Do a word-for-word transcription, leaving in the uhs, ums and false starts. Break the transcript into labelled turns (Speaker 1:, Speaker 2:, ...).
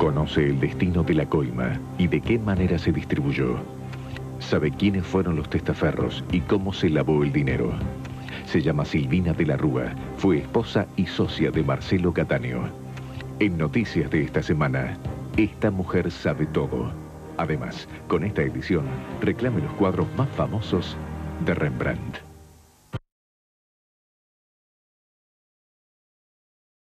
Speaker 1: Conoce el destino de la coima y de qué manera se distribuyó. Sabe quiénes fueron los testaferros y cómo se lavó el dinero. Se llama Silvina de la Rúa, fue esposa y socia de Marcelo Cattaneo. En Noticias de esta semana, esta mujer sabe todo. Además, con esta edición, reclame los cuadros más famosos de Rembrandt.